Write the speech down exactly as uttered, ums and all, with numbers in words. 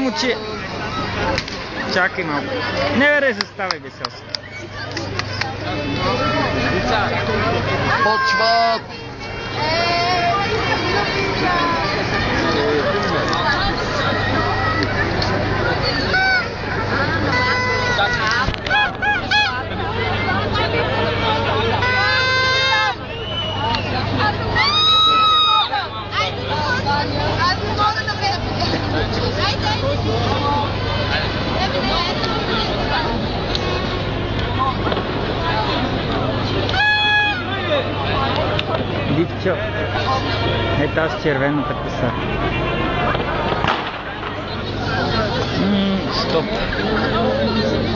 Само че... Чакай малко. Не бе, заставай весел си. Почват! Дипчо, е тази червената коса. Ммм, стоп.